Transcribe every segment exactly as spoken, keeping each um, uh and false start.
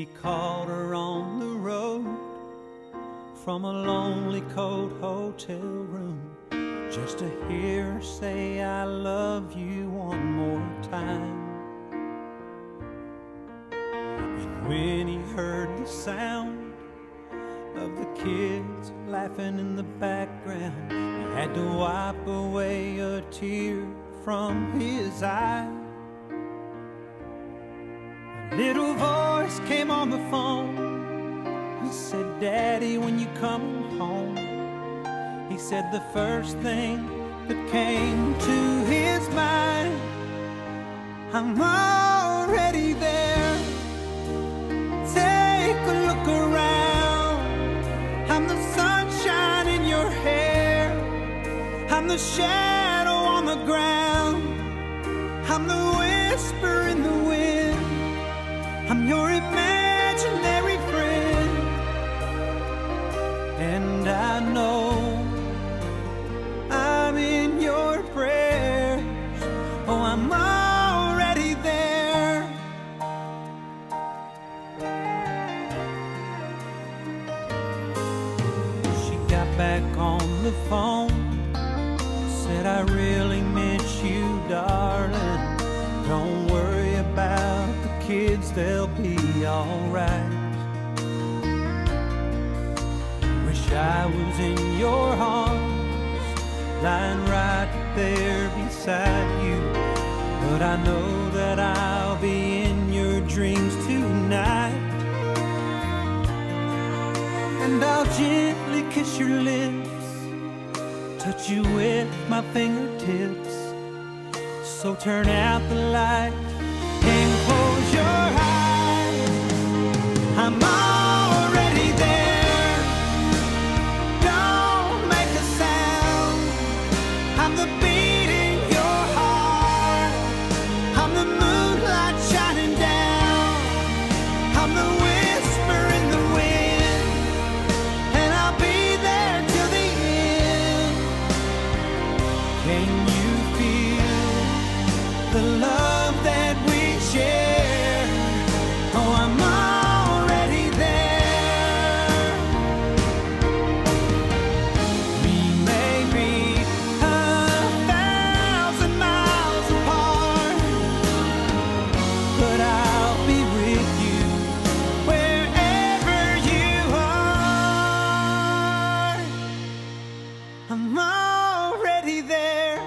He called her on the road from a lonely cold hotel room, just to hear her say I love you one more time. And when he heard the sound of the kids laughing in the background, he had to wipe away a tear from his eye. A little voice came on the phone. He said, Daddy, when you come home. He said the first thing that came to his mind, I'm already there. Take a look around. I'm the sunshine in your hair. I'm the shadow on the ground. I'm the whisper in the wind. I'm your imaginary friend. And I know I'm in your prayers. Oh, I'm already there. She got back on the phone, said I really miss you, darling. Don't worry about the kids, they'll be alright. Wish I was in your arms, lying right there beside you, but I know that I'll be in your dreams tonight. And I'll gently kiss your lips, touch you with my fingertips. So turn out the light and close your eyes. I'm already there. Don't make a sound. I'm the beat in your heart. I'm the moonlight shining down. I'm the whisper in the wind, and I'll be there till the end. Can you feel the love that we share? Oh, I'm already there. We may be a thousand miles apart, but I'll be with you wherever you are. I'm already there.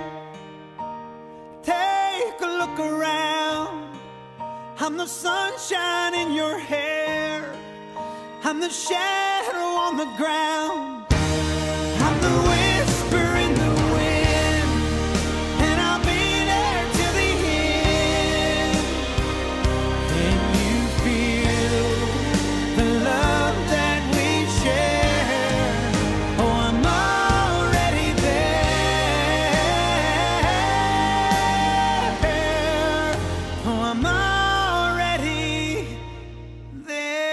Take a look around. I'm the sunshine in your hair. I'm the shadow on the ground. I'm the whisper in the wind, and I'll be there till the end. Can you feel the love that we share? Oh, I'm already there. Oh, I'm already there.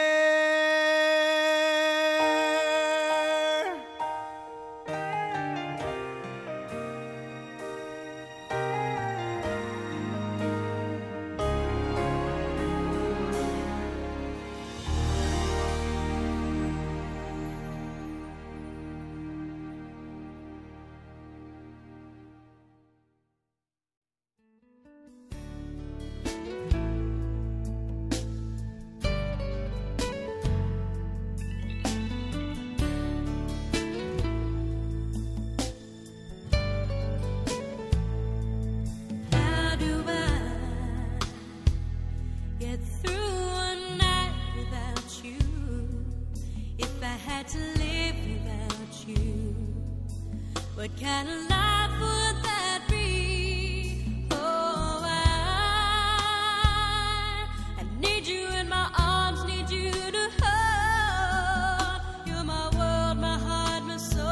How do I get through a night without you? If I had to live without you, what kind of life would that be? Oh, I, I need you in my arms, need you to hold. You're my world, my heart, my soul.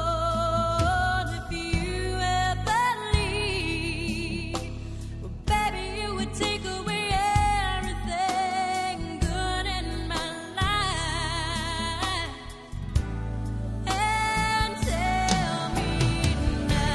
If you ever leave, well, baby, you would take away everything good in my life. And tell me now.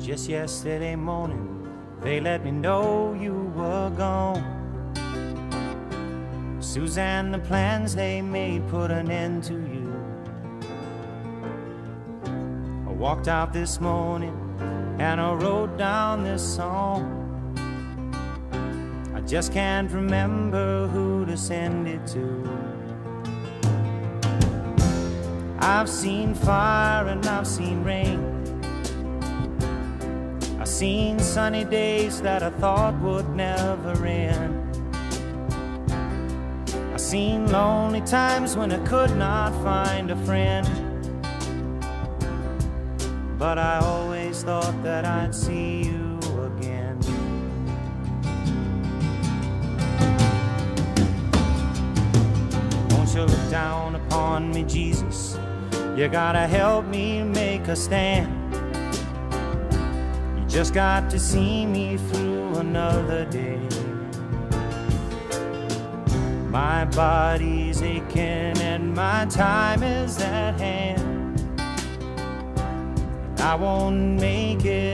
Just yesterday morning, they let me know you were gone. Suzanne, the plans they made put an end to you. I walked out this morning and I wrote down this song. I just can't remember who to send it to. I've seen fire and I've seen rain. I've seen sunny days that I thought would never end. I've seen lonely times when I could not find a friend. But I always thought that I'd see you again. Won't you look down upon me, Jesus? You gotta help me make a stand. You just got to see me through another day. My body's aching and my time is at hand. I won't make it